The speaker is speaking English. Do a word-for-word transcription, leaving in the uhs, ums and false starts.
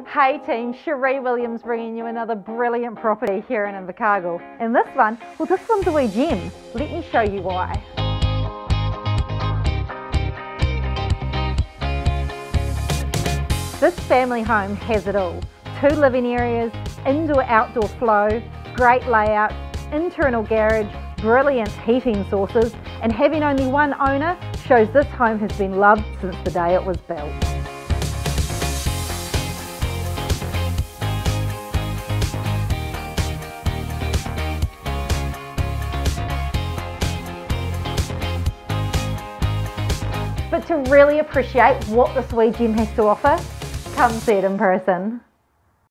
Hey team, Sheree Williams bringing you another brilliant property here in Invercargill. And this one, well this one's a wee gem. Let me show you why. This family home has it all. Two living areas, indoor-outdoor flow, great layout, internal garage, brilliant heating sources, and having only one owner shows this home has been loved since the day it was built. But to really appreciate what this wee gem has to offer, come see it in person.